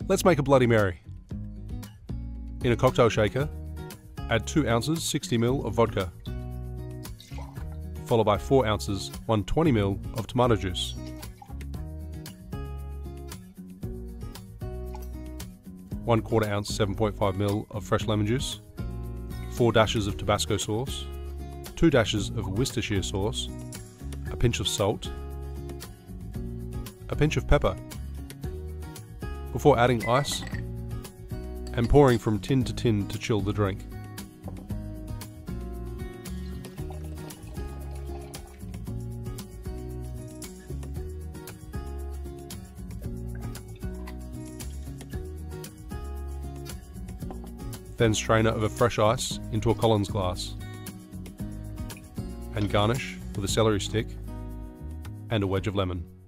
Let's make a Bloody Mary. In a cocktail shaker, add 2 ounces 60 ml of vodka, followed by 4 ounces 120 ml of tomato juice. ¼ ounce 7.5 ml of fresh lemon juice, 4 dashes of Tabasco sauce, 2 dashes of Worcestershire sauce, a pinch of salt, a pinch of pepper, before adding ice and pouring from tin to chill the drink. Then strain it over fresh ice into a Collins glass and garnish with a celery stick and a wedge of lemon.